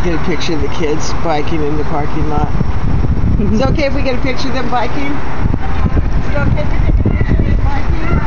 get a picture of the kids biking in the parking lot. Is it okay if we get a picture of them biking? Is it okay if we take a picture of them biking?